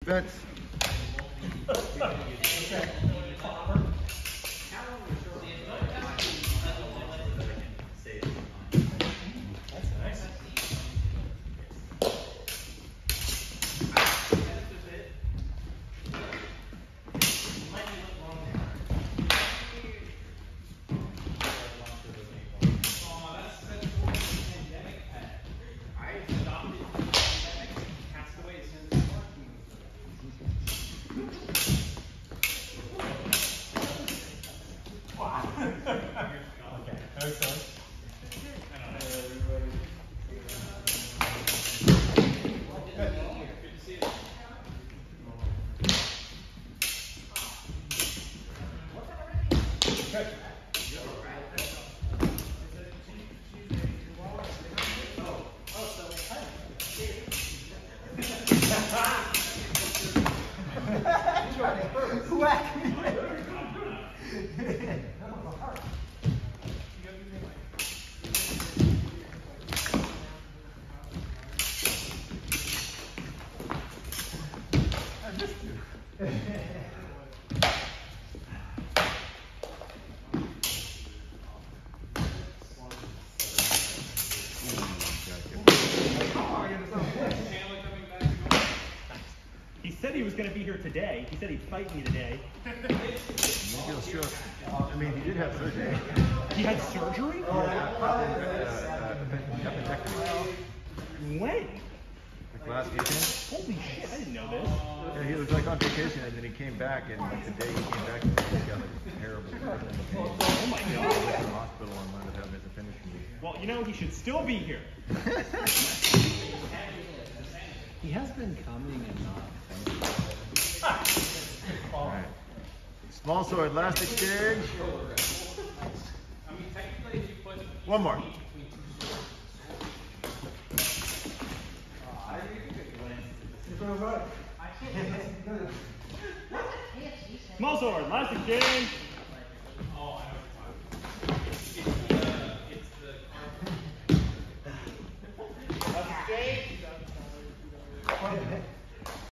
bets. He said he was going to be here today. He said he'd fight me today. Maybe he'll show up. I mean, he did have surgery. He had surgery? Appendectomy. When? Like last weekend. Holy shit, I didn't know this. Yeah, he was like on vacation and then he came back, and like the day he came back, he got like terrible pain. Oh my He went god. to the hospital and wound up having his appendectomy. Well, you know, he should still be here. He has been coming and not. All right. Small sword, last exchange. One more. Small sword, last exchange.